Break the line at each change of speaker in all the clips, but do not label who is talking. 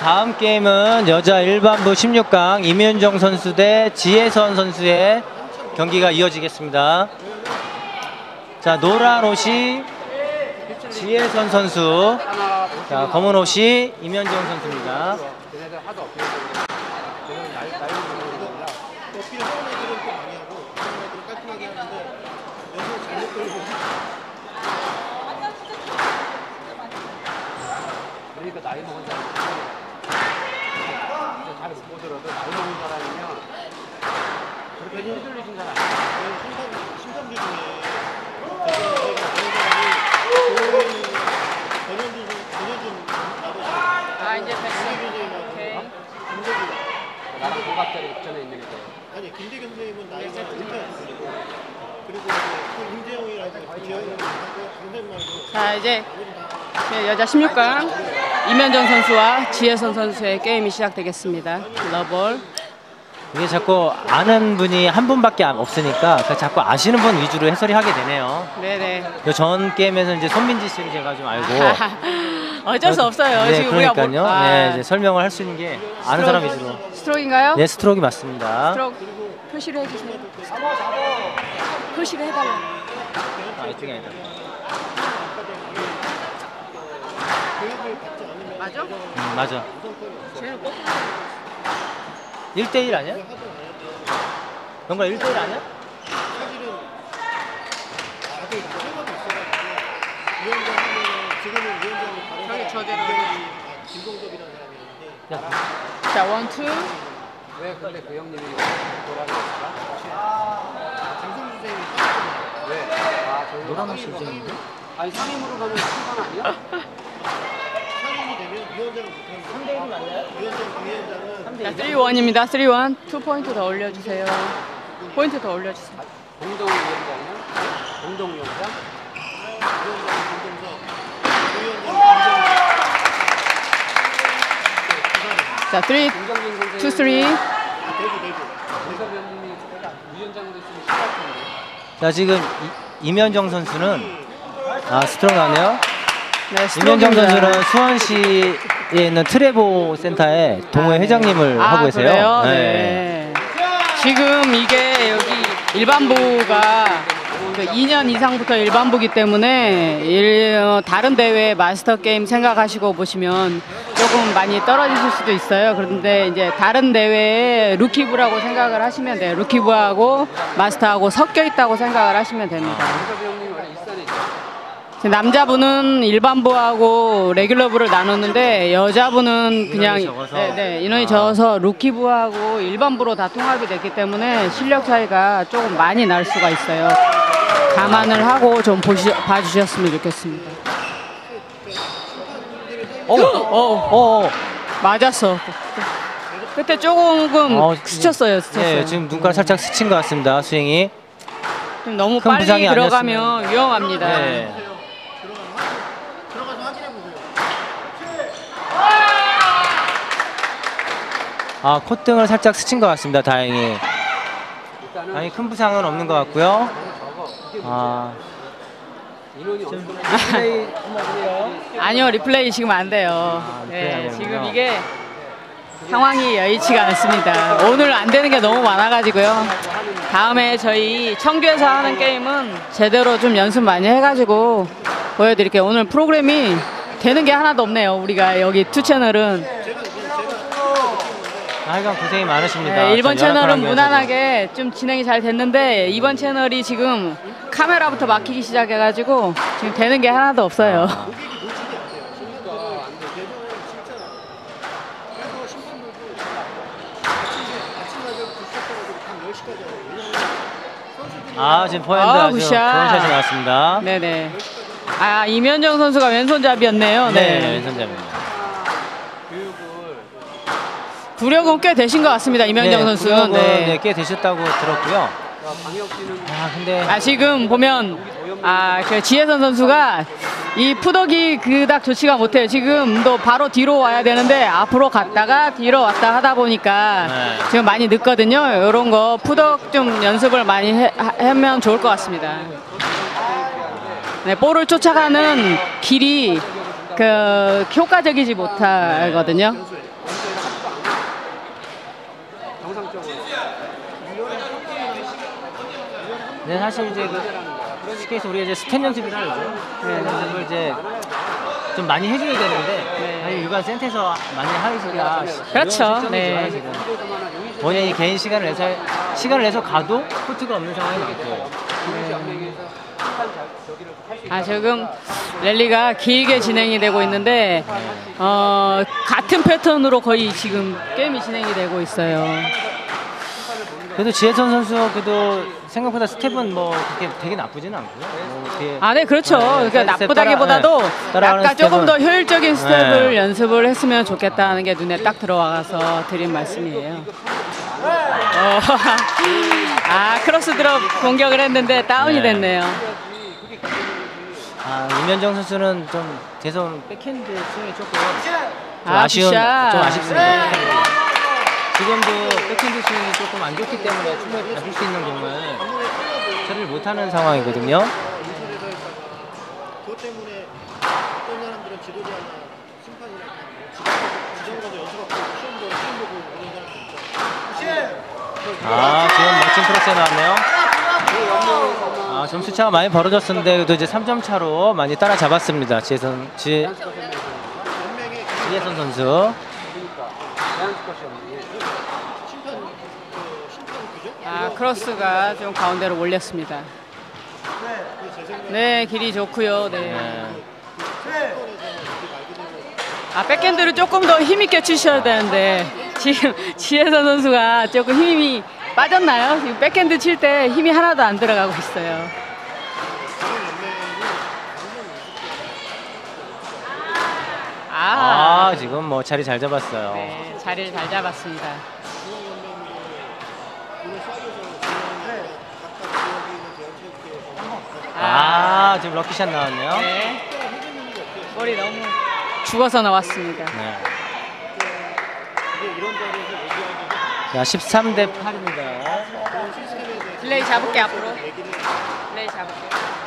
다음 게임은 여자 일반부 16강 임윤정 선수 대 지혜선 선수의 경기가 이어지겠습니다. 자, 노란 옷이 지혜선 선수, 자, 검은 옷이 임윤정 선수입니다.
그러니까 나이 먹은 사람이 잘 못 보더라도 나이 먹은 사람이면 그렇게 휘둘리신 사람
심사분들 중에
이제 됐어. 오케이.
나랑 동갑자리 전에 있는 게
아니 김대경 선생님은 나이가 은퇴했어요. 그리고 그 임재영이라고 재영이라고 강생만도
자, 이제 여자 16강 임현정 선수와 지혜선 선수의 게임이 시작되겠습니다. 러볼.
이게 자꾸 아는 분이 한 분밖에 없으니까 자꾸 아시는 분 위주로 해설이 하게 되네요.
네네.
전 게임에서 이제 손민지 씨를 제가 좀 알고
어쩔 수 없어요.
네,
지금
그러니까요.
우리가
네, 이제 설명을 할 수 있는 게 아는 사람 위주로.
스트로크인가요?
네, 스트로크 맞습니다.
스트로크 표시를 해주세요. 표시를 해달라.
아, 이쪽이 아니다.
맞아?
맞아.
쟤는 꼭
1대1 아니야? 정말 1대1 아니야?
사실은 아들 생각도 있어가지고 위원장 하면 지금은 위원장이 다른
저기 저대로.
김동섭이라는 사람이었는데
자, 원투.
왜 근데 그 형님이 돌아가셨을까?
장성수 선생님이
왜? 아 저희
노란 옷이 이제인데?
아니 3인으로 가면 출발 아니야?
상임이 되면 위원장을 못하는 3대1이 맞나요? 위원장 부위원장은
자, 3-1입니다. 3-1. 2포인트 더 올려주세요. 포인트 더 올려주세요.
공동위원장이요? 공동위원장?
위원장 김동섭 부위원장
자, 3, 2,
김정진 선생님
3.
대구
공섭 형님이 위원장으로 있으면 싫을 텐데
자, 지금 임현정 선수는 스트로크 나네요.
네,
임현정
스트로크입니다.
선수는 수원시에 있는 트레보 센터의 동호회 회장님을 하고 계세요.
그래요? 네. 지금 이게 여기 일반부가 그 2년 이상부터 일반부기 때문에 다른 대회 마스터 게임 생각하시고 보시면 조금 많이 떨어지실 수도 있어요. 그런데 이제 다른 대회에 루키부라고 생각을 하시면 돼요. 루키부하고 마스터하고 섞여 있다고 생각을 하시면 됩니다.
공섭 형님 원래 일산에 있죠?
남자분은 일반부하고 레귤러부를 나눴는데 여자분은 그냥
인원이 적어서.
인원이 적어서 루키부하고 일반부로 다 통합이 됐기 때문에 실력 차이가 조금 많이 날 수가 있어요. 감안을 하고 좀 봐주셨으면 좋겠습니다. 맞았어. 그때 조금 스쳤어요.
네, 지금 눈가를 살짝 스친 것 같습니다. 스윙이.
좀 너무
큰
빨리
부상이
들어가면 위험합니다.
네.
들어가서 확인해 보세요.
콧등을 살짝 스친 것 같습니다. 다행히.
일단은
아니, 큰 부상은 없는 것 같고요.
인원이 없는
리플레이 한번 보세요.
아니요, 리플레이 지금 안 돼요.
리플레이 안
네,
되는군요.
지금 이게 상황이 여의치가 않습니다. 오늘 안 되는 게 너무 많아가지고요. 다음에 저희 청주에서 하는 게임은 제대로 좀 연습 많이 해가지고 보여드릴게요. 오늘 프로그램이 되는 게 하나도 없네요. 우리가 여기 투 채널은.
하여간 고생이 많으십니다.
네, 1번
저 열악한
채널은
환경에서도.
무난하게 좀 진행이 잘 됐는데 2번 채널이 지금 카메라부터 막히기 시작해가지고 지금 되는 게 하나도 없어요.
지금 포핸드 아주
굿샷.
좋은 샷이 나왔습니다.
네네. 임현정 선수가 왼손잡이였네요.
네,
네.
왼손잡이입니다.
구력은 꽤 되신 것 같습니다. 임현정 선수는. 네.
꽤 되셨다고 들었고요. 근데
지금 보면 그 지혜선 선수가 이 푸덕이 그닥 좋지가 못해요. 지금도 바로 뒤로 와야 되는데 앞으로 갔다가 뒤로 왔다 하다 보니까 지금 많이 늦거든요. 이런 거 푸덕 좀 연습을 많이 하면 좋을 것 같습니다. 네, 볼을 쫓아가는 길이 효과적이지 못하거든요.
근데 사실 이제 그 스케이트 우리가 이제 스텝 연습이라 그러죠. 스텝 연습을 이제 좀 많이 해줘야 되는데 아니 일반 센터에서 많이 하기가
그렇죠. 네.
지금 본인이 개인 시간을 내서 가도 코트가 없는 상황이 많고.
아, 지금 랠리가 길게 진행이 되고 있는데 같은 패턴으로 거의 지금 게임이 진행이 되고 있어요.
그래도 지혜선 선수 그래도 생각보다 스텝은 뭐 그렇게 되게 나쁘지는 않고요. 뭐 이렇게
아, 네, 그렇죠. 그러니까
스텝
나쁘다기보다도
따라가는
약간 조금
스텝은-
더 효율적인 스텝을
네.
연습을 했으면 좋겠다는 게 눈에 딱 들어와서 드린 말씀이에요. 아, 크로스 드롭 공격을 했는데 다운이
네.
됐네요.
아, 임현정 선수는 좀 계속 백핸드 스윙이 조금 좀
아,
아쉬운
굿샷.
좀 아쉽습니다. 지금도 백핸드 스윙이 조금 안 좋기 때문에 충분히 잡을 수 있는 공을 처리를 못하는 상황이거든요.
그것 때문에 어떤 사람들은 지도자나 심판이나 지정가서 연습하고 시험 보고 이런 사람들 있죠.
아, 지금 멋진 크로스에 나왔네요. 아, 점수 차가 많이 벌어졌었는데 그래도 이제 3점 차로 많이 따라잡았습니다. 지혜선 선수.
아, 크로스가 좀 가운데로 올렸습니다. 네, 길이 좋고요. 네.
네.
아, 백핸드를 조금 더 힘있게 치셔야 되는데 지금 지혜선 선수가 조금 힘이 빠졌나요? 지금 백핸드 칠 때 힘이 하나도 안 들어가고 있어요.
아, 지금 뭐 자리 잘 잡았어요.
네, 자리를 잘 잡았습니다.
아, 지금 럭키샷 나왔네요.
네. 볼이 너무 죽어서 나왔습니다.
네. 자, 13대 8입니다.
플레이 잡을게 앞으로. 플레이 잡을게.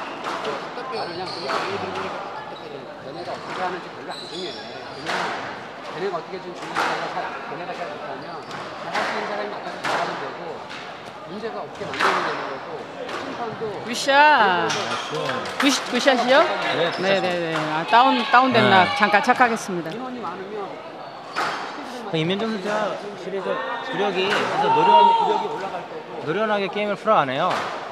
얘네가 어떻게 하는지 별로 안 중요해. 그냥 걔네가 어떻게 좀 걔네가 잘 못하면 잘할 수 있는 사람이 나가서 잘하면 되고 문제가 없게 만들면 되는 거고 심판도
굿샷. 굿샷이요?
네,
네네네. 아, 다운됐나?
네.
잠깐 착각했습니다.
인원이 많으면
임현정 선수가 시리즈 구력이 그래서 노련하게 게임을 풀어가네요.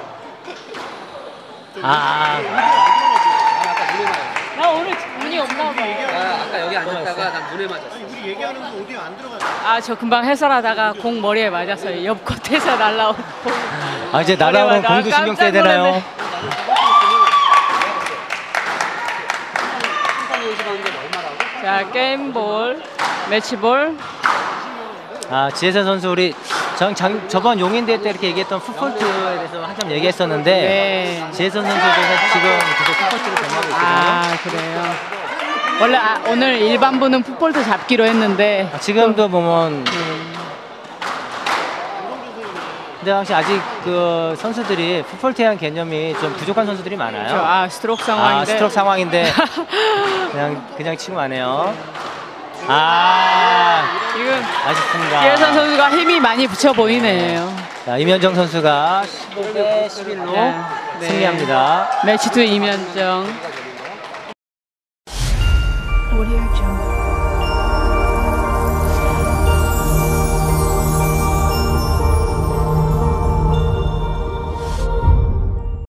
아,
아까 눈에 맞았어.
나 오늘 운이 없나 봐.
아까 여기 앉았다가 난 눈에 맞았어.
우리 얘기하는 거 오디오 안 들어갔어.
아, 저 금방 해설하다가 공 머리에 맞았어요. 옆 겉에서 날라온 공.
아 이제 날아오는
머리에
공도 신경 써야
깜짝 놀랐네.
되나요?
심판 연습하는 게 얼마라고?
자, 게임볼, 매치볼.
아, 지혜선 선수 우리 저번 용인 대회 때 이렇게 얘기했던 풋폴트에 대해서 한참 얘기했었는데
네.
지혜선 선수도 지금 계속 풋폴트를 변하고 있거든요.
아, 그래요. 원래 오늘 일반부는 풋볼트 잡기로 했는데
지금도 보면 근데 확실히 아직 그 선수들이 풋폴트에 대한 개념이 좀 부족한 선수들이 많아요.
아, 스트로크 상황인데.
아, 스트로크 상황인데 그냥 치고 가네요. 아,
지금
아쉽습니다.
지혜선 선수가 힘이 많이 붙여 보이네요.
자, 임현정 선수가 15대 11로
네.
승리합니다.
매치 투 이면정.